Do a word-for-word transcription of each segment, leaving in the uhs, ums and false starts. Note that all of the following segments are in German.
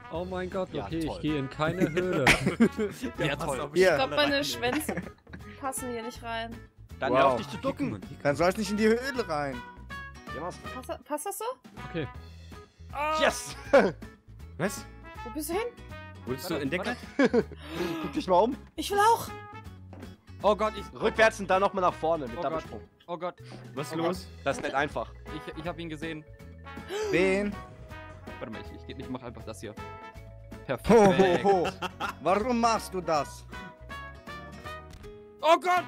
Oh mein Gott, Ja, okay, toll. ich gehe in keine Höhle. Ja, toll. Ich Hier. glaube, meine Schwänze passen hier nicht rein. Dann Wow. hör auf dich zu ducken. Dann sollst nicht in die Höhle rein. Ja, mach's. Passt, passt das so? Okay. Yes! Was? Wo bist du hin? Wurdest du entdeckt? Guck dich mal um. Ich will auch. Oh Gott, ich. Rückwärts und dann nochmal nach vorne mit Oh Doppelsprung. Oh Gott, Was ist Oh los? Das ist nicht einfach. ich, ich habe ihn gesehen. Wen? Warte mal, ich, ich, ich mach einfach das hier. Ho, Perfekt. ho, ho. Warum machst du das? Oh Gott!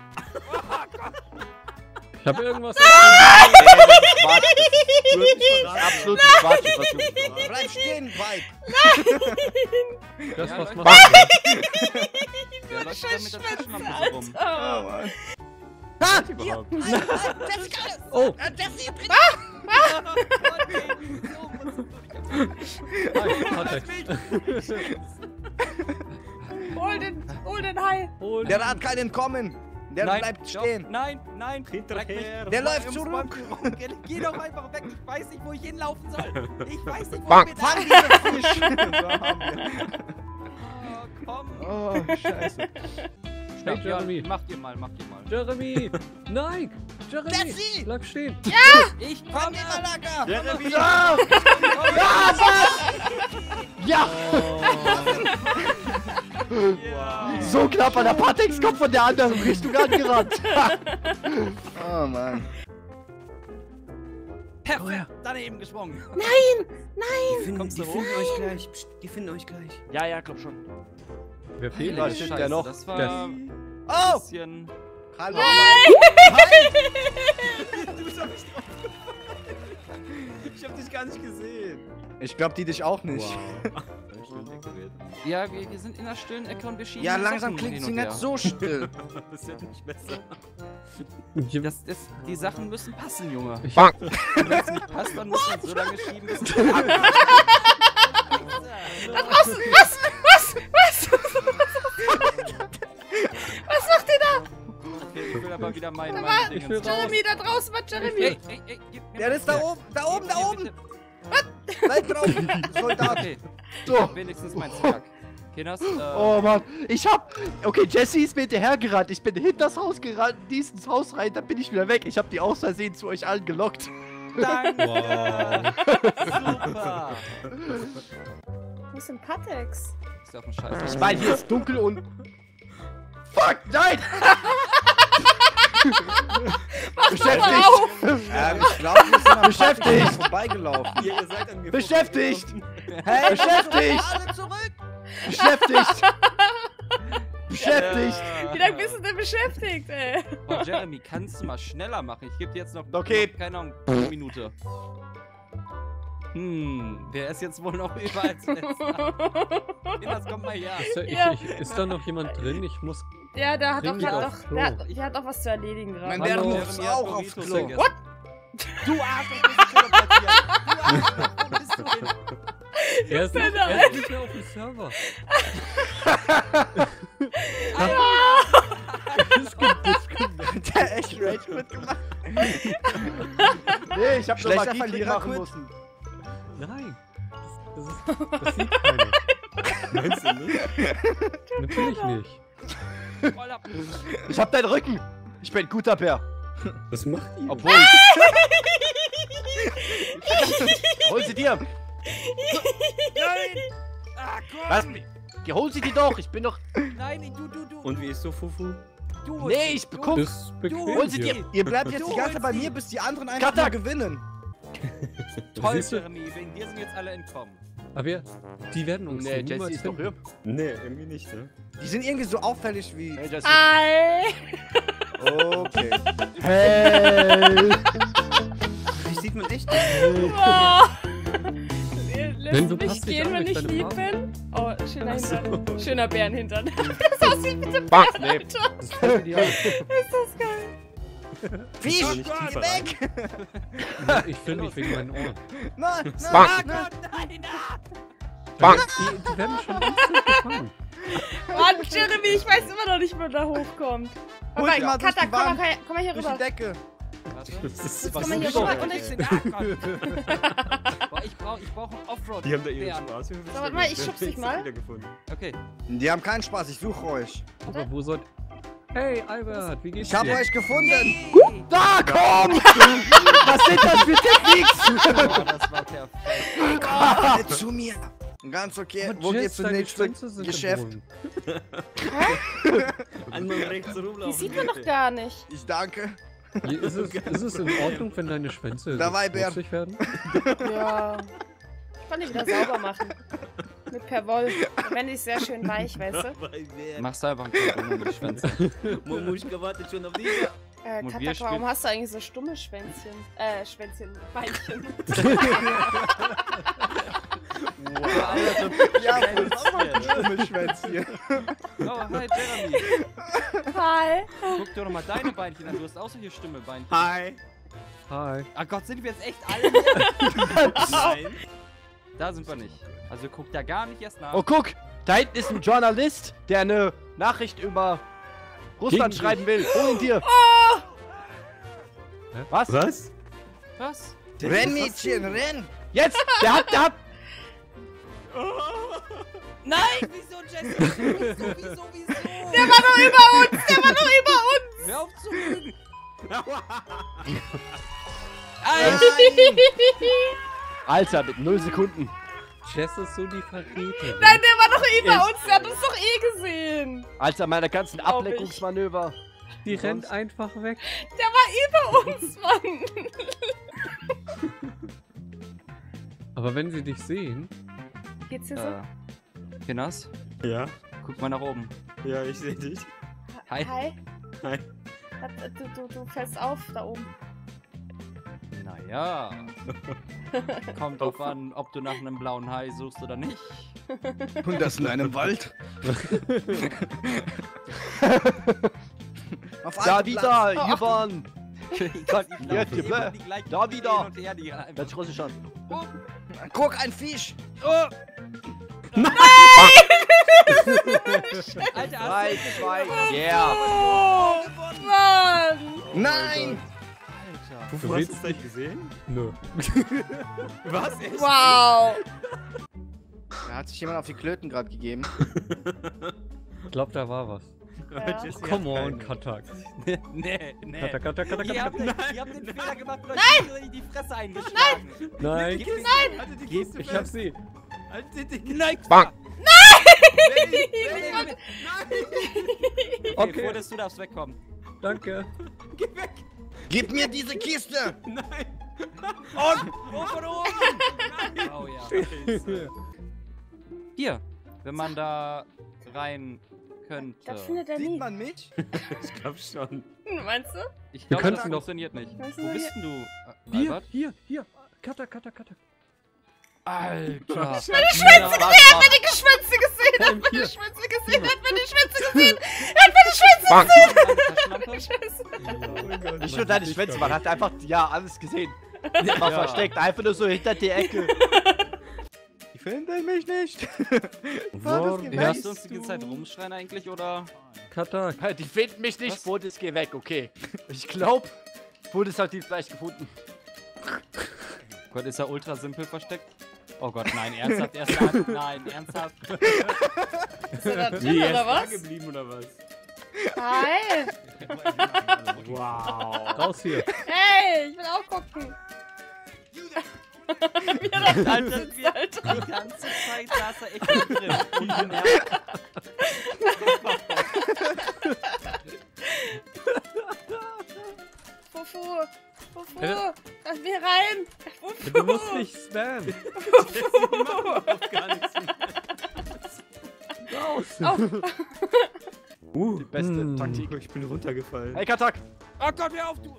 Ich habe irgendwas. Quatsch. Du hast mich verraten. Absolutes Quatsch, was du gesagt Bleib stehen, Weib. Das, Ja, was Leute. machst Der läuft da mit der Taschenlampe so rum. Oh. Ah, Überhaupt. du? Oh! Hi, Patek. Hol den, hol den Hai. Hol der hat kein Entkommen. Der Nein, bleibt stopp, stehen. Nein, nein. Hinterher. Der läuft Ums zurück. Band- Geh, geh doch einfach weg. Ich weiß nicht, wo ich hinlaufen soll. Ich weiß nicht, wo Fang ich bin. fang diesen Fisch. So haben wir. Oh, komm. Oh, scheiße. Hey, Ja, Jeremy. macht ihr mal, macht ihr mal. Jeremy! Nein! Jeremy! Jessie! Bleib stehen! Ich Komm, komme. Malaga. Jeremy! Ja! Ja! Ja. So knapp an der Patex kommt von der anderen Richtung angerannt. Oh, Mann. Perfekt. Daneben gesprungen. Die finden, Kommst die du finden euch gleich. Psst, die finden euch gleich. Ja, ja, glaub schon. Wer fehlt Da denn? steht der noch. Das war Das- ein Oh! bisschen... Hallo. Du bist doch nicht drauf. Ich hab dich gar nicht gesehen. Ich glaub, die dich auch nicht. Wow. Ja, wir, wir sind in der stillen Ecke und wir schieben Ja, die langsam Sachen klingt hin sie und nicht her. so still. Das wird nicht besser. Das, das, die Sachen müssen passen, Junge. Ich- Wenn es nicht passt, dann muss man so lange schieben, bis es Was? Was? Was? Was? Was macht ihr da? Okay, ich will aber wieder meine, Da meine war- Dinge. ich will raus. Jeremy, da draußen war Jeremy. Ey, ey, ey, gib mir Der mal- ist da oben, da oben, da Gib mir oben. bitte- Bleib drauf, Soldat. Okay, So. ich hab wenigstens mein Zwerg. Kinas, äh, Oh Mann, ich hab. Okay, Jesse ist mir hinterhergerannt. Ich bin hinter das Haus gerannt, dieses Haus rein, dann bin ich wieder weg. Ich hab die aus Versehen zu euch allen gelockt. danke! Wow. Super! Wo ist denn Patex? Ist ja auf dem Scheiß. Ich meine, hier ist dunkel und. Fuck, nein! Beschäftigt! Ja, ich glaube, wir sind am Beschäftigt. Patex vorbeigelaufen. Ihr, ihr seid an mir Beschäftigt! vorbeigelaufen. Hey, Beschäftigt! alle zurück. Beschäftigt! Beschäftigt! Wie lange bist du denn beschäftigt, ey? Oh, Jeremy, kannst du mal schneller machen? Ich gebe dir jetzt noch, Okay. noch keine Ahnung, eine Minute. Hm, wer ist jetzt wohl noch über als letzter? Kinas, komm mal her. Ist da, ich, Ja. ich, ist da noch jemand drin? Ich muss. Ja, der hat doch, Dringend der hat aufs doch, Klo. der hat, der hat doch was zu erledigen gerade. Mein Hallo. Bär Jeremy muss hat auch aufs Doritos Klo. vergessen. What? Du Arschloch, bist du teleportiert. Du Arschloch, wo bist du hin? Er ist, noch, denn da? er ist nicht mehr auf dem Server. Disconnect. Der echt Rage Quit gemacht. Nee, ich hab nur Schlechter Magie Verlierer machen quit. müssen. Nein. Das, das, ist, das sieht keiner. Meinst du nicht? Natürlich nicht. Voll ab. Ich hab deinen Rücken. Ich bin ein guter Bär. Was macht ihr? Obwohl. Hol sie dir. Nein! Ah, Was? komm! Geh, hol sie dir doch. Ich bin doch. Nein, du, du, du. Und wie ist so, Fufu? du Nee, ich du, guck. Das ist bequem Hol sie hier. dir. Ihr bleibt jetzt Du die ganze Zeit bei holst mir, die. bis die anderen einfach Katak. mal gewinnen. Toll, Siehst du? Jeremy, wegen dir sind jetzt alle entkommen. Aber wir, die werden uns Nee, niemals Jesse ist doch finden. hier. Nee, irgendwie nicht, ne? Die sind irgendwie so auffällig wie. Hey, Jesse. Ei. Okay. Hey. Dich sieht man echt. Boah. Lässt Wenn du mich passt dich gehen, an wenn mit ich deinem lieb Farben. bin? Oh, schöner Ach so. Hintern. Schöner Bärenhintern. Das aussieht mit dem Nee. Bärenhintern. Das ist voll ideal. Ist das geil. Fisch, Aber nicht geh tiefer weg! Ich filme mich wegen meinen Ohren. Nein, Ah, nein, nein. Gott, nein, ah! Die, die werden schon instant gefangen. Mann, Jeremy, ich weiß immer noch nicht, wo da hochkommt. Hol Okay, dich mal durch Katha, die komm mal, Wand. her- komm mal hier Durch rüber. die Decke. Warte. Das ist Jetzt was komm mal hier so rüber schön. und ich... Ah, Gott. ich brauche ich brauch einen Offroad. Die haben da ihren Bären. Spaß. Wir So, warte mal, ich schubs dich mal. wiedergefunden. Okay. Die haben keinen Spaß, ich suche euch. Aber wo soll... Hey, Albert, wie geht's Ich habe dir? euch gefunden. Da, komm! Was sind das für Techniks? Oh, das war perfekt. Alle zu mir. Ganz okay. Oh, Wo Jess, geht's zum deine nächsten Schwänze sind im Geschäft? Brunnen. Einmal rechts rumlaufen. Die sieht man doch gar nicht. Ich danke. Hier, Ist es, ist es in Ordnung, wenn deine Schwänze Dabei, so Bären. schmutzig werden? Ja. Ich kann die wieder sauber machen. Mit Perwoll. Dann werden die sehr schön weich, weißt du? Machst du einfach einen Kondom mit die Schwänze. Momuschka wartet schon auf dich. Äh, Und wir Katak, warum spielen- hast du eigentlich so stumme Schwänzchen? Äh, Schwänzchen, Beinchen. Ja, dumme Schwänzchen. Oh, hi Jeremy. Hi. Guck dir doch mal deine Beinchen an. Du hast auch solche Stimmelbeinchen. Hi. Hi. Ach Gott, sind wir jetzt echt alle hier? Nein. Da sind wir nicht. Also guck da gar nicht erst nach. Oh, guck! Da hinten ist ein Journalist, der eine Nachricht über Russland Gegen schreiben will. Hol ihn dir! Was? Was? Was? Renn, Mädchen, renn. Jetzt! Der hat, der hat... Nein, wieso, Jesse? Wieso, wieso, wieso? Der war doch über uns! Der war doch über uns! Hör auf zu lügen! Nein. Alter, mit null Sekunden. Jess ist so die Verräterin. Nein, der war doch über uns! Der hat uns doch eh gesehen! Alter, meine ganzen Glaub ich. Ablenkungsmanöver. Die rennt einfach weg. Der war über uns, Mann! Aber wenn sie dich sehen... Geht's hier so? Äh, Kinas, Ja. guck mal nach oben. Ja, ich sehe dich. Hi. Hi. Hi. Was, Du, du, du fällst auf da oben. Naja. Kommt drauf an, ob du nach einem blauen Hai suchst oder nicht. Und das in einem Wald. Auf Da einem wieder, Oh. hier waren. Ich glaub, ich glaub, Jetzt, wir bläh. immer die gleichen Da Ideen wieder. und her, die einfach- Hört sich russisch an. Platz. Guck, ein Fisch. Oh! Alter, drei, hast du zwei, gewonnen? yeah. Oh, Mann! Nein. Alter. Wofür Du hast willst du es gleich gesehen? Nö. Was? Echt? Wow! Da hat sich jemand auf die Klöten gerade gegeben. Ich glaube, da war was. Ja. Jesse Come hat on, keine. Katak. Nee, nee, nee. Katak, Katak, Katak, Ihr habt, Katak. ihr habt den Fehler gemacht und euch in die Fresse eingeschlagen. Nein. Gib sie- Haltet die Gib, Kiste ich hab fest. sie. Haltet die Kiste. Nein! Bang. Nein! Okay, Okay. Fodes, du darfst wegkommen. Danke. Geh weg. Gib mir diese Kiste. Nein. Und oh, von oben! Oh ja. Hier, wenn man da rein könnte. Das findet er Sieht nie. man mich? Ich glaub schon. Meinst du? Ich Wir glaube, könnten das noch- funktioniert nicht. Müssen Wo wir bist denn du, äh, Hier, Albert? hier, hier. Katak, Katak, Katak. Alter. Meine Schwänze Er hat meine Geschwänze gesehen! Er hat meine Hier. Schwänze gesehen! Er hat meine Schwänze gesehen! Er hat meine Schwänze gesehen! Nicht nur deine Schwänze, man hat einfach, ja, alles gesehen. War Ja. versteckt, einfach nur so hinter die Ecke. Ich finde mich nicht. Wo Hörst du uns die ganze Zeit rumschreien eigentlich, oder? Katak. Die finden mich nicht, Was? Fodes, geh weg, okay. Ich glaub, Fodes hat die vielleicht gefunden. Gott, ist er ultra simpel versteckt? Oh Gott, nein, ernsthaft, ernsthaft, nein, ernsthaft. Ist er da drin, Yes. oder Da was? geblieben oder was? Hi! Wow. Raus hier. Hey, ich will auch gucken! Wie er da Alter, sitzt, wir, Alter. die ganze Zeit saß er echt mit drin. Ja. Fufu! Fufu! Äh. Lass mich rein! Fufu! Du musst nicht spammen. Gar nichts mehr. Raus. Oh, Die beste Hm. Taktik. Ich bin runtergefallen. Hey, Katak! Oh Gott, hör auf, du!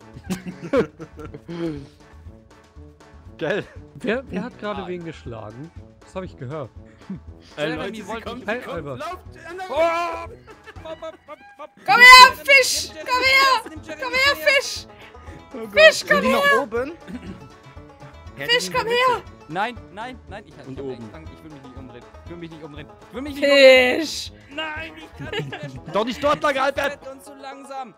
Gell? Wer, wer hat gerade wen geschlagen? Das habe ich gehört. Äh, Jeremy Leute, sie wollte kommt, ich- sie Hi, kommt. Albert. Lauft! Oh! Komm her, Fisch! Komm her! Komm her, Fisch! Fisch, komm Sind die her! noch oben? Fisch, komm her! Nein, nein, nein, ich, Und ich, oben. ich, ich will mich nicht umdrehen. Ich will mich nicht umdrehen. Ich will mich nicht umdrehen. Fisch! Nein, ich kann nicht mehr. schnell. Doch nicht dort lang, Albert! Fett und zu langsam.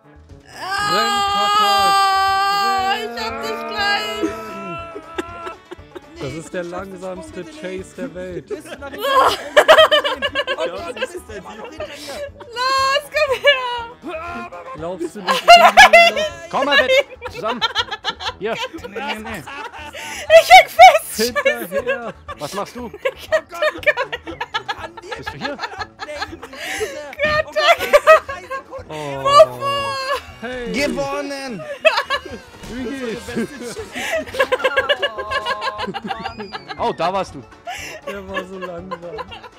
Ah, ich hab dich gleich! Das ist der langsamste Chase der Welt. Bist du nach hinten gehen? Oh Gott, das ist der Deal. Los, komm her! Glaubst du nicht? Komm mal mit! Zusammen! Hier! Nee, nee, nee. Ich häng fest! Hinterher! Was machst du? Oh Gott. Kann dir Bist du hier? ablenken, bitte. Oh Gott, das ist drei Sekunden. Oh. Hey! Gewonnen! Wie geht's? Oh, da warst du. Der war so langsam.